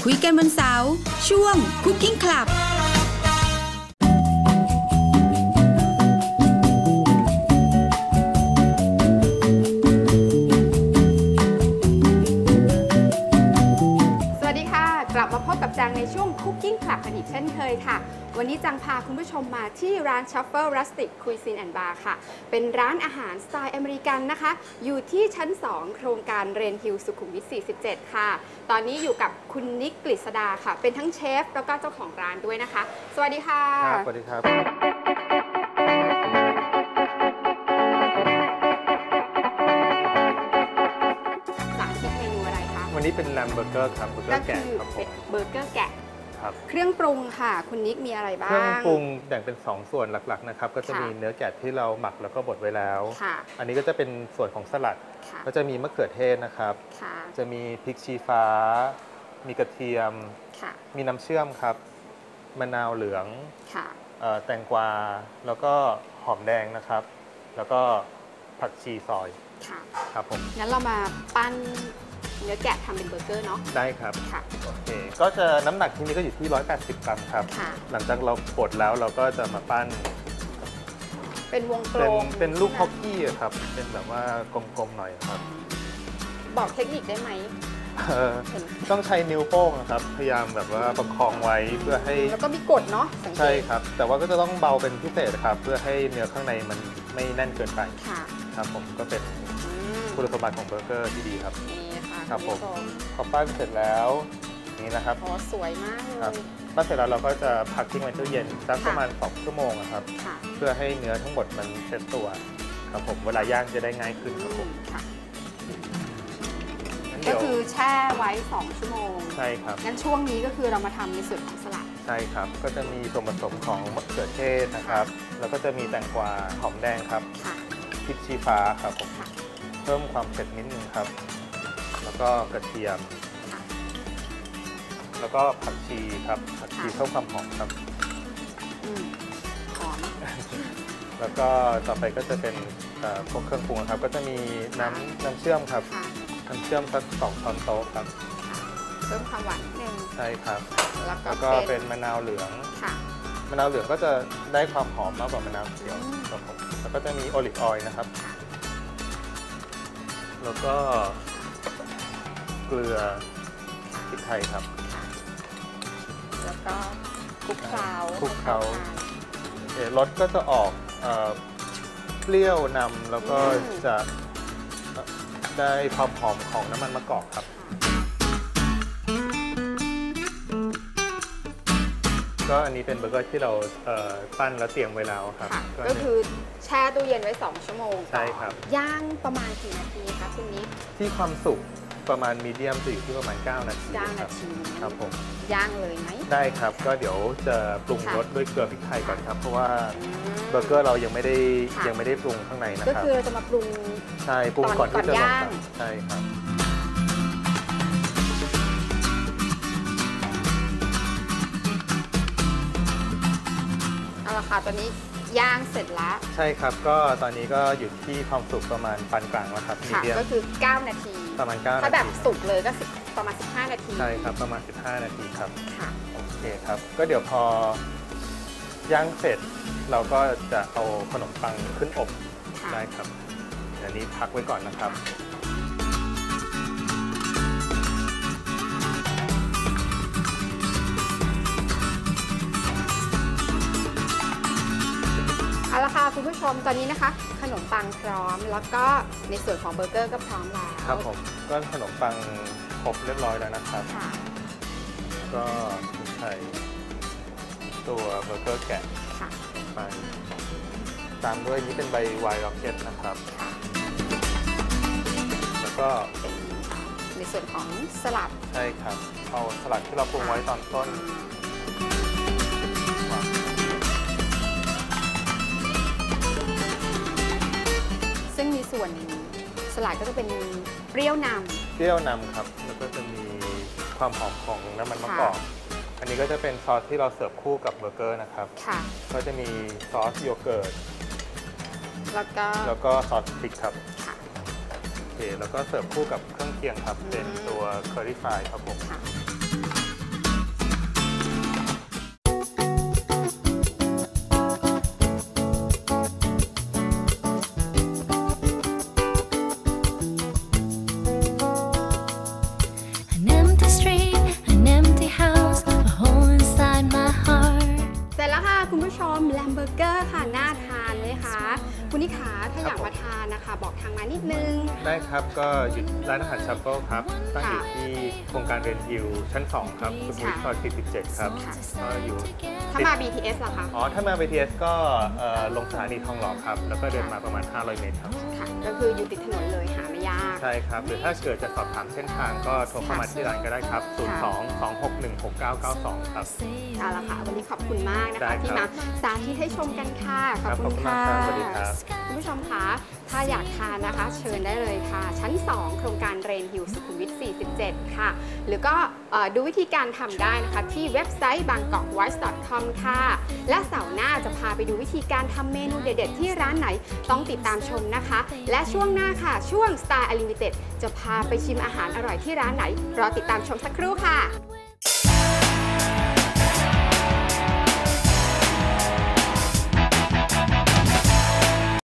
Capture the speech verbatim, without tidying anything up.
คุยกันวันเสาร์ช่วง Cooking Club กลับมาพบกับจังในช่วง Cooking Club กันอีกเช่นเคยค่ะวันนี้จังพาคุณผู้ชมมาที่ร้าน Shuffle Rustic Cuisine and Bar ค่ะเป็นร้านอาหารสไตล์อเมริกันนะคะอยู่ที่ชั้นสองโครงการเรนฮิลสุขุมวิทสี่สิบเจ็ดค่ะตอนนี้อยู่กับคุณนิกกฤษดาค่ะเป็นทั้งเชฟแล้วก็เจ้าของร้านด้วยนะคะสวัสดีค่ะครับสวัสดีครับวันนี้เป็นแลมเบอร์เกอร์ครับเบอร์เกอร์แกะครับผมเบอร์เกอร์แกะครับเครื่องปรุงค่ะคุณนิกมีอะไรบ้างเครื่องปรุงแบ่งเป็นสองส่วนหลักๆนะครับก็จะมีเนื้อแกะที่เราหมักแล้วก็บดไว้แล้วอันนี้ก็จะเป็นส่วนของสลัดก็จะมีมะเขือเทศนะครับจะมีพริกชี้ฟ้ามีกระเทียมมีน้ำเชื่อมครับมะนาวเหลืองแตงกวาแล้วก็หอมแดงนะครับแล้วก็ผักชีซอยครับผมงั้นเรามาปั้นเนื้อแกะทำเป็นเบอร์เกอร์เนาะได้ครับโอเคก็จะน้ำหนักที่นี้ก็อยู่ที่หนึ่งร้อยแปดสิบกรัมครับหลังจากเราบดแล้วเราก็จะมาปั้นเป็นวงกลมเป็นลูกฮอกกี้ครับเป็นแบบว่ากลมๆหน่อยครับบอกเทคนิคได้ไหมต้องใช้นิ้วโป้งนะครับพยายามแบบว่าประคองไว้เพื่อให้แล้วก็มีกดเนาะใช่ครับแต่ว่าก็จะต้องเบาเป็นพิเศษครับเพื่อให้เนื้อข้างในมันไม่แน่นเกินไปครับผมก็เป็นคุณสมบัติของเบอร์เกอร์ที่ดีครับครับผมพอปั้นเสร็จแล้วนี่นะครับอ๋อสวยมากเลยปั้นเสร็จแล้วเราก็จะพักทิ้งไว้ตู้เย็นสักประมาณสองชั่วโมงครับเพื่อให้เนื้อทั้งหมดมันเซ็ตตัวครับผมเวลาย่างจะได้ง่ายขึ้นครับผมก็คือแช่ไว้สองชั่วโมงใช่ครับงั้นช่วงนี้ก็คือเรามาทำในส่วนของสลัดใช่ครับก็จะมีส่วนผสมของมะเขือเทศนะครับแล้วก็จะมีแตงกวาหอมแดงครับพริกชี้ฟ้าครับผมเพิ่มความเผ็ดนิดนึงครับแล้วก็กระเทียมแล้วก็ผักชีครับผักชีเพิ่มความหอมครับหอมแล้วก็ต่อไปก็จะเป็นพวกเครื่องปรุงครับก็จะมีน้ำน้ำเชื่อมครับน้ำเชื่อมสักสองช้อนโต๊ะครับเพิ่มความหวานนิดนึงใช่ครับแล้วก็เป็นมะนาวเหลืองมะนาวเหลืองก็จะได้ความหอมมากกว่ามะนาวเขียวครับผมแล้วก็จะมีโอลิฟออยล์นะครับแล้วก็เกลือพริกไทยครับแล้วก็คลุกเคล้าคลุกเคล้ารสก็จะออกเปรี้ยวนำแล้วก็จะได้ความหอมของน้ำมันมะกอกครับก็อันนี้เป็นเบอร์เกอร์ที่เราปั้นแล้วเตรียมไว้แล้วครับก็คือแช่ตู้เย็นไว้สองชั่วโมงใช่ครับย่างประมาณกี่นาทีคะคุณนิดที่ความสุกประมาณมีเดียมจะอยู่ที่ประมาณเก้านาทีเก้านาทีครับผมย่างเลยไหมได้ครับก็เดี๋ยวจะปรุงรสด้วยเกลือพริกไทยก่อนครับเพราะว่าเบอร์เกอร์เรายังไม่ได้ยังไม่ได้ปรุงข้างในนะครับก็คือเราจะมาปรุงใช่ปรุงก่อนที่จะลงใช่ครับเอาละค่ะตอนนี้ย่างเสร็จแล้วใช่ครับก็ตอนนี้ก็อยู่ที่ความสุกประมาณปานกลางแล้วครับมีเดียมก็คือเก้านาทีประมาณเก้านาทีถ้าแบบสุกเลยก็ประมาณสิบห้านาทีใช่ครับประมาณสิบห้านาทีครับค่ะโอเคครับก็เดี๋ยวพอย่างเสร็จเราก็จะเอาขนมปังขึ้นอบได้ครับอันนี้พักไว้ก่อนนะครับเอาละค่ะคุณผู้ชมตอนนี้นะคะขนมปังพร้อมแล้วก็ในส่วนของเบอร์เกอร์ก็พร้อมแล้วครับผมก็ขนมปังอบเรียบร้อยแล้วนะครับก็ใส่ตัวเบอร์เกอร์แกะไปตามด้วยนี้เป็นใบไวน์ร็อกเก็ตนะครับแล้วก็ในส่วนของสลัดใช่ครับเอาสลัดที่เราปรุงไว้ตอนต้นซึ่งมีส่วนสลัดก็จะเป็นเปรี้ยวนำเปรี้ยวนำครับแล้วก็จะมีความหอมของน้ำมันมะกอกอันนี้ก็จะเป็นซอสที่เราเสิร์ฟคู่กับเบอร์เกอร์นะครับก็จะมีซอสโยเกิร์ตแล้วก็แล้วก็ซอสพริกครับโอเคแล้วก็เสิร์ฟคู่กับเครื่องเคียงครับเป็นตัวเคอรี่ฟรายครับผมมแลมเบอร์เกอร์ค่ะน่าทานไหมคะคุณนิขาถ้าอยากมาทานนะคะบอกทางมานิดนึงได้ครับก็อยู่ร้านอาหารชัฟเฟิลครับตั้งอยู่ที่โครงการเรนฮิลชั้นสองครับสุขุมวิทซอยสี่สิบเจ็ดครับก็อยู่ถ้ามา บี ที เอส ล่ะคะอ๋อถ้ามา บี ที เอส ก็ลงสถานีทองหล่อครับแล้วก็เดินมาประมาณห้าร้อยเมตรครับค่ะก็คืออยู่ติดถนนเลยหาไม่ยากใช่ครับหรือถ้าเกิดจะสอบถามเส้นทางก็โทรเข้ามาที่ร้านก็ได้ครับศูนย์ สอง สอง หก หนึ่ง หก เก้า เก้า สองครับเอาละค่ะวันนี้ขอบคุณมากนะคะที่มาสาธิตให้ชมกันค่ะขอบคุณค่ะสวัสดีครับคุณผู้ชมคะถ้าอยากทานนะคะเชิญได้เลยค่ะชั้นสองโครงการเรนฮิลสุขุมวิทสี่สิบเจ็ดค่ะหรือก็ดูวิธีการทำได้นะคะที่เว็บไซต์ บางกอกไวส์ ดอท คอม ค่ะและเสาร์หน้าจะพาไปดูวิธีการทำเมนูเด็ดๆที่ร้านไหนต้องติดตามชมนะคะและช่วงหน้าค่ะช่วง Style Unlimited จะพาไปชิมอาหารอร่อยที่ร้านไหนรอติดตามชมสักครู่ค่ะ